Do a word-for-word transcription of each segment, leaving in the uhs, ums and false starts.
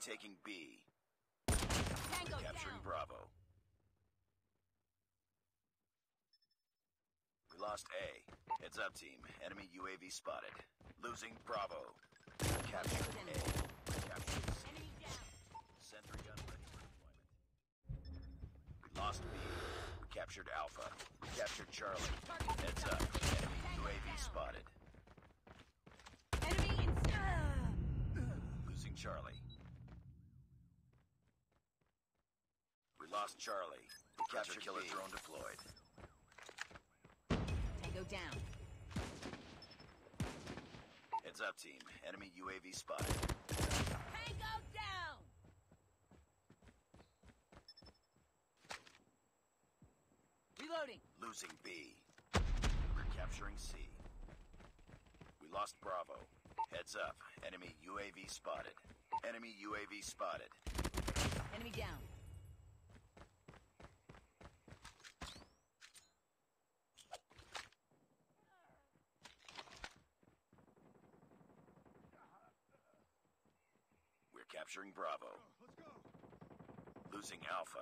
taking B. Tango Capturing down. Bravo. We lost A. Heads up, team. Enemy U A V spotted. Losing Bravo. Captured A. Captured C. Enemy down. Sentry gun ready for deployment. We lost B. We captured Alpha. We captured Charlie. Heads up. Enemy U A V spotted. Enemy in. Losing Charlie. We lost Charlie. We captured killer B. drone deployed. Tango down. Heads up, team. Enemy U A V spotted. Tango down. Reloading. Losing B. We're capturing C. We lost Bravo. Heads up. Enemy U A V spotted. Enemy U A V spotted. Enemy down. We're capturing Bravo. Losing Alpha.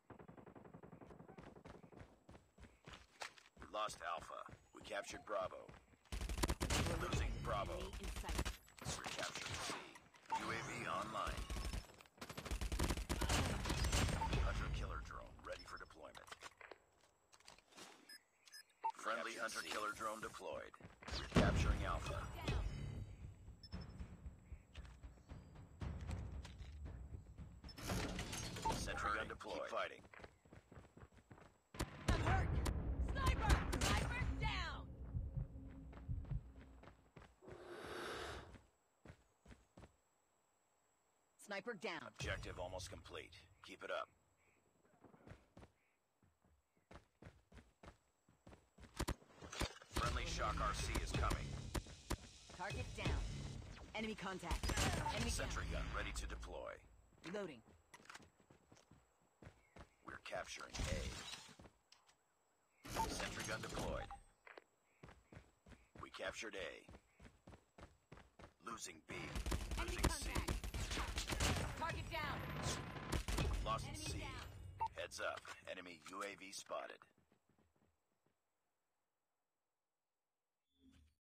We lost Alpha. We captured Bravo. Losing Bravo. Enemy in sight. We're capturing C. U A V online. Hunter-killer drone ready for deployment. Friendly hunter-killer drone deployed. We're capturing Alpha. Down. Sentry gun deployed. Keep fighting. I'm hurt. Sniper. Sniper down. Sniper down. Objective almost complete. Keep it up. Friendly Shock R C is coming. Target down. Enemy contact. Enemy Sentry gun ready to deploy. down. Reloading. We're capturing A. Sentry gun deployed. We captured A. Losing B. Enemy Losing C. contact. Target down. Lost Enemy C. down. Heads up. Enemy U A V spotted.